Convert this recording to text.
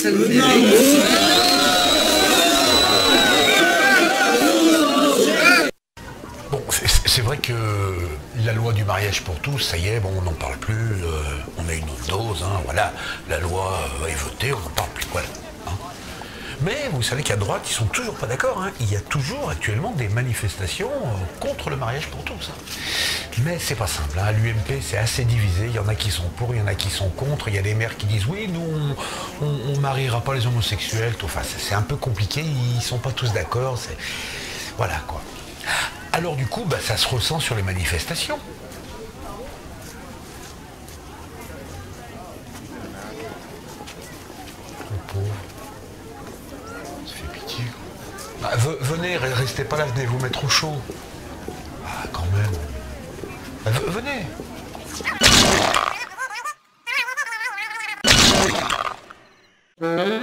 ça vous fait Bon, c'est vrai que la loi du mariage pour tous, ça y est, bon, on n'en parle plus, on a une overdose, hein, voilà, la loi est votée, on n'en parle plus, voilà. Hein. Mais vous savez qu'à droite, ils sont toujours pas d'accord, hein. Il y a toujours actuellement des manifestations contre le mariage pour tous. Hein. Mais c'est pas simple, hein. L'UMP c'est assez divisé, il y en a qui sont pour, il y en a qui sont contre, il y a des maires qui disent oui, nous on mariera pas les homosexuels, enfin c'est un peu compliqué, ils sont pas tous d'accord, voilà quoi. Alors du coup, bah, ça se ressent sur les manifestations. Le pauvre. Ça fait pitié. Bah, venez, restez pas là, venez vous mettre au chaud. Ah, quand même. Bah, venez.